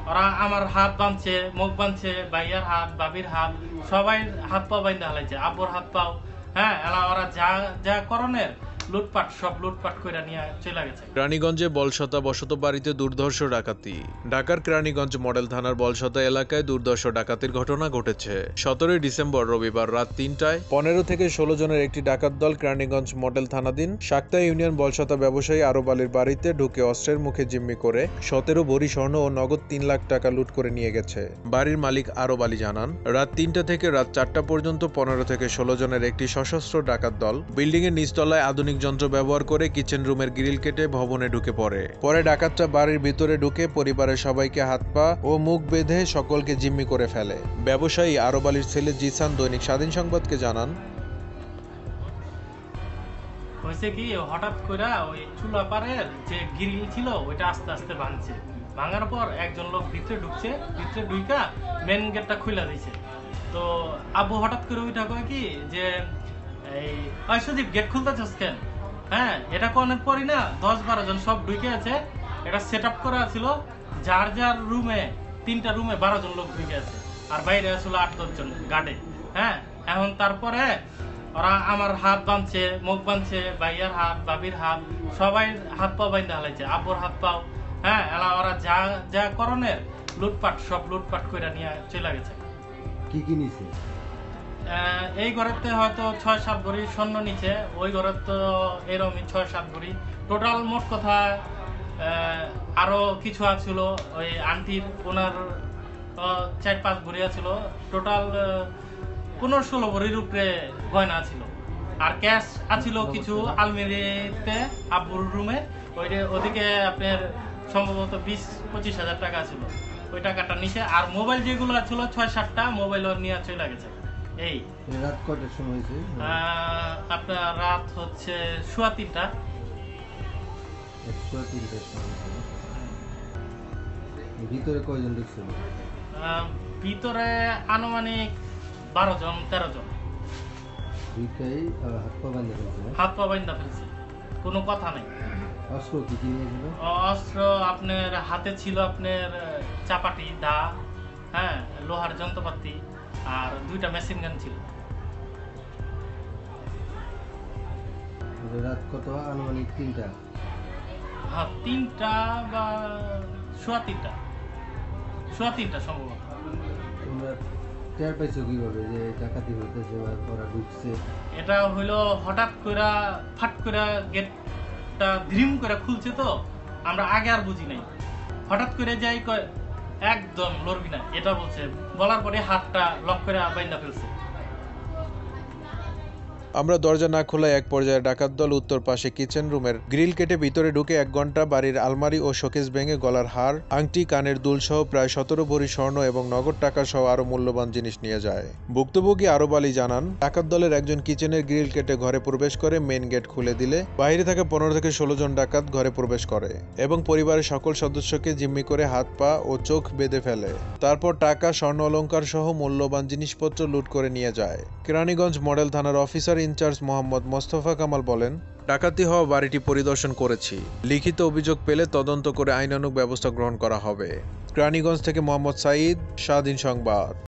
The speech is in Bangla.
ওরা আমার হাত বাঁধছে, মুখ বাঁধছে, ভাইয়ার হাত, বাবির হাত, সবাই হাত পা বাইন্ধা হালাইছে, আব্বুর হাত পাও। হ্যাঁ, এলা ওরা যা যা করণের লুটপাট, সব লুটপাট কইরা নিয়ে চলে গেছে। কেরানীগঞ্জে বলশতা বসত বাড়িতে দুর্ধর্ষ ডাকাতি। ঢাকার কেরানীগঞ্জ মডেল থানার বলশতা এলাকায় দুর্ধর্ষ ডাকাতির ঘটনা ঘটেছে। 17 ডিসেম্বর রবিবার রাত 3টায় 15 থেকে 16 জনের একটি ডাকাত দল কেরানীগঞ্জ মডেল থানাধীন শাক্তা ইউনিয়ন বলশতা ব্যবসায়ী আরব আলীর বাড়িতে ঢুকে অস্ত্রের মুখে জিম্মি করে 17 ভরি স্বর্ণ ও নগদ 3 লাখ টাকা লুট করে নিয়ে গেছে। বাড়ির মালিক আরব আলী জানান, রাত 3টা থেকে রাত 4টা পর্যন্ত 15 থেকে 16 জনের একটি সশস্ত্র ডাকাত দল বিল্ডিং এর নিচতলায় আধুনিক যন্ত্র ব্যবহার করে কিচেন রুমের গ্রিল কেটে ভবনে ঢুকে পড়ে। পরে ডাকাতরা বাড়ির ভিতরে ঢুকে পরিবারের সবাইকে হাত পা ও মুখ বেঁধে সকলকে জিম্মি করে ফেলে। ব্যবসায়ী আরব আলীর ছেলে জিসান দৈনিক স্বাধীন সংবাদকে জানান, হয়েছে কি, হঠাৎ করে ওই চুলা পারের যে গ্রিল ছিল ওইটা আস্তে আস্তে ভাঙছে। ভাঙার পর একজন লোক ভিতরে ঢুকছে, ভিতরে ঢুইকা মেন গেটটা খুলে দিয়েছে। তো আব্বু হঠাৎ করে ওইটা কয় কি যে এই সুদীপ গেট খুলতেছস কেন? হ্যাঁ, এটা কোনের পরই না 10-12 জন সব ঢুকে আছে। এটা সেট আপ করা ছিল, যার যার রুমে 3টা রুমে 12 জন লোক ঢুকে আছে, আর বাইরে ছিল 8-10 জন গার্ডে। হ্যাঁ, এখন তারপরে ওরা আমার হাত বাঁধছে, মুখ বাঁধছে, ভাইয়ার হাত, বাবির হাত, সবাই হাত পা বাইন্ধা হালাইছে, আব্বুর হাত পাও। হ্যাঁ, এলা ওরা যা যা করণের লুটপাট, সব লুটপাট কইরা নিয়ে চলে গেছে। কি কি নিছে? এই ঘরেতে হয়তো 6-7 ভরি স্বর্ণ নিচে, ওই ঘরে তো এরকমই 6-7 ভরি। টোটাল মোট কথা আরো কিছু আছিল, ওই আন্টির ওনার 4-5 ভরি আছিল। টোটাল 15-16 ভরির উপরে গয়না ছিল। আর ক্যাশ আছিল কিছু আলমারিতে আব্বুর রুমে, ওদিকে আপনার সম্ভবত 20-25 হাজার টাকা ছিল, ওই টাকাটা নিচে। আর মোবাইল যেগুলো ছিল 6-7টা মোবাইল নিয়ে চলে গেছে। এই রাত কয়টার সময় হয়েছে? আপনার রাত হচ্ছে 3:15। 3:15টার সময়। ভিতরে কয়জন ঢুকছিল? ভিতরে আনুমানিক 12-13 জন। দুইটাই হাত পা বাঁধা ফেলছে। হাত পা বাঁধা ফেলছে, কোনো কথা নেই। অস্ত্র কি কি নিয়েছিল? অস্ত্র আপনার হাতে ছিল আপনার চাপাটি, দা, হ্যাঁ, লোহার যন্ত্রপাতি, আর 2টা মেশিন গান ছিল। রাত কত? আনুমানিক 3টা। হ্যাঁ, 3টা বা 3:15 সম্ভবত। তোমরা টের পাইছো কিভাবে যে ডাকাতি হইতেছে বা ওরা ঢুকছে? এটা হইলো হঠাৎ করে ফাট করে গেটটা ধ্রিম করে খুলছে, তো আমরা আগে আর বুঝি নাই। হঠাৎ করে যাই কয় একদম লড়বি না, এটা বলছে, বলার পরে হাতটা লক করে বাইন্ধা ফেলছে। আমরা দরজা না খোলায় এক পর্যায়ে ডাকাত দল উত্তর পাশে কিচেন রুমের গ্রিল কেটে ভিতরে ঢুকে 1 ঘন্টা বাড়ির আলমারি ও শোকেস ভেঙে গলার হার, আংটি, কানের দুল সহ প্রায় 17 ভরি স্বর্ণ এবং নগদ টাকা সহ আরো মূল্যবান জিনিস নিয়ে যায়। ভুক্তভোগী আরব আলী জানান, ডাকাত দলের একজন কিচেনের গ্রিল কেটে ঘরে প্রবেশ করে মেন গেট খুলে দিলে বাইরে থাকা 15 থেকে 16 জন ডাকাত ঘরে প্রবেশ করে এবং পরিবারের সকল সদস্যকে জিম্মি করে হাত পা ও চোখ বেঁধে ফেলে। তারপর টাকা, স্বর্ণ অলংকার সহ মূল্যবান জিনিসপত্র লুট করে নিয়ে যায়। কেরানীগঞ্জ মডেল থানার অফিসার ইনচার্জ মোহাম্মদ মোস্তফা কামাল বলেন, ডাকাতি হওয়া বাড়িটি পরিদর্শন করেছি। লিখিত অভিযোগ পেলে তদন্ত করে আইনানুগ ব্যবস্থা গ্রহণ করা হবে। কেরানীগঞ্জ থেকে মোহাম্মদ সাঈদ, স্বাধীন সংবাদ।